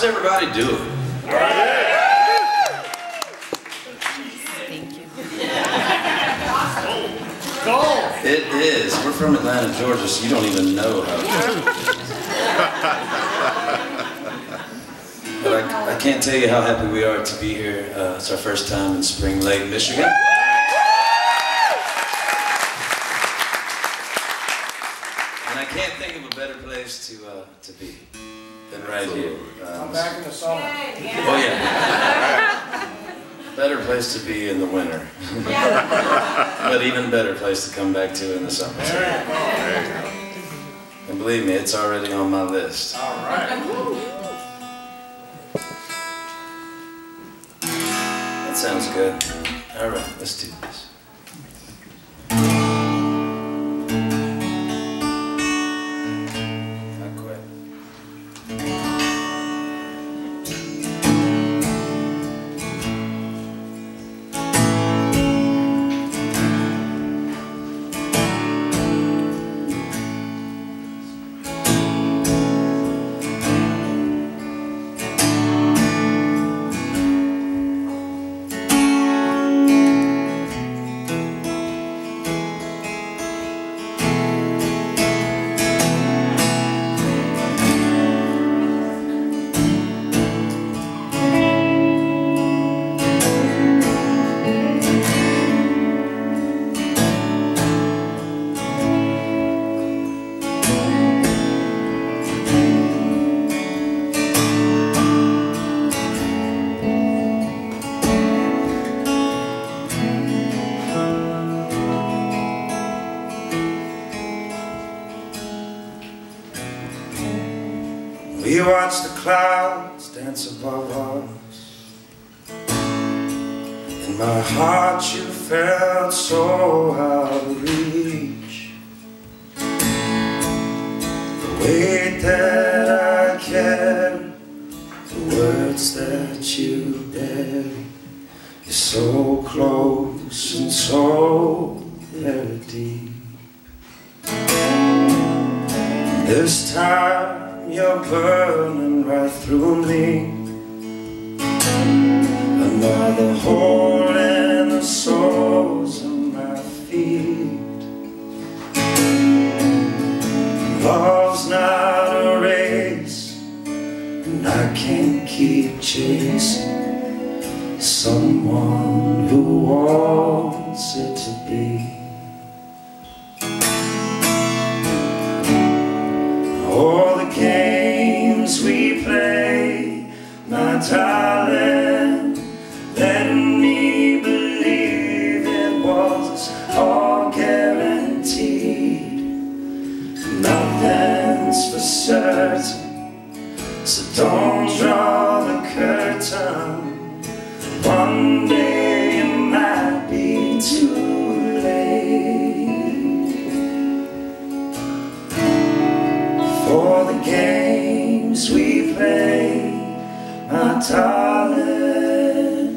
everybody doing? Thank you. It is. We're from Atlanta, Georgia, so you don't even know how. But I can't tell you how happy we are to be here. It's our first time in Spring Lake, Michigan. And I can't think of a better place to be than right here. I'm back in the summer. Oh yeah. Better place to be in the winter. But even better place to come back to in the summer. And believe me, it's already on my list. All right. That sounds good. All right, let's do this. We watch the clouds dance above us. In my heart you felt so out of reach. The weight that I carry, the words that you bury, is so close and so very deep. This time you're burning right through me. Another hole in the soles of my feet. Love's not a race, and I can't keep chasing someone who wants it to be. All the games we play, my darling, let me believe it was all guaranteed. Nothing's for certain, so don't draw the curtain. One day it might be too for the games we play, my darling.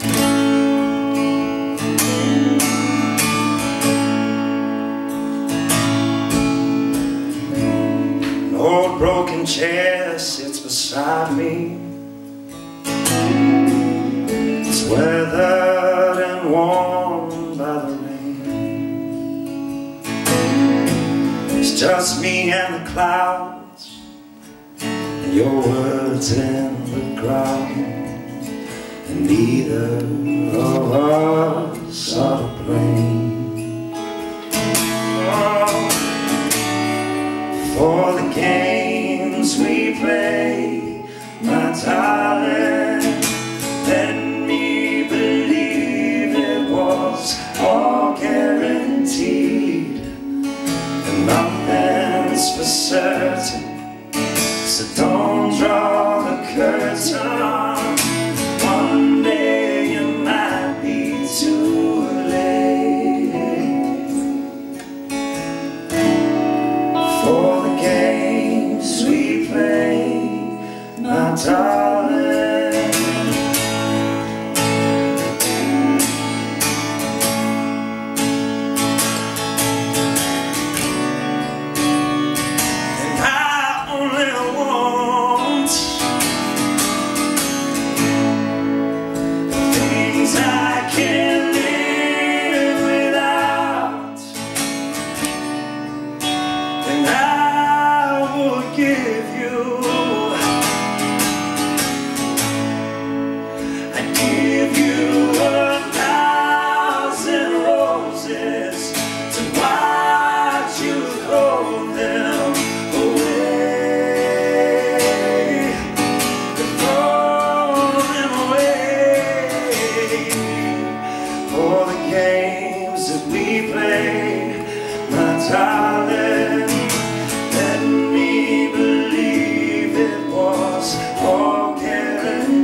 An old broken chair sits beside me. It's weathered and warm by the rain. It's just me and the clouds, and your words in the ground, and neither of us are to blame. Oh, for the games we play, my darling, let me believe it was all guaranteed. And nothing's for certain, so don't draw the curtain. One day it might be too late for the game.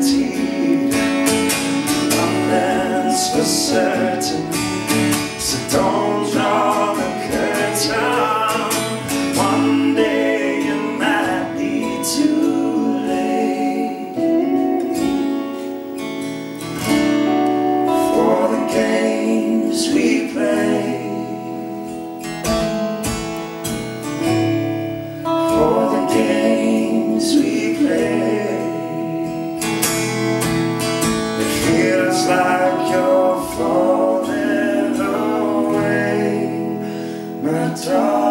guaranteed. Nothing's for certain, so don't draw the curtain. One day it might be too late for the games we play, for the games we play. It feels like you're falling away, my darling.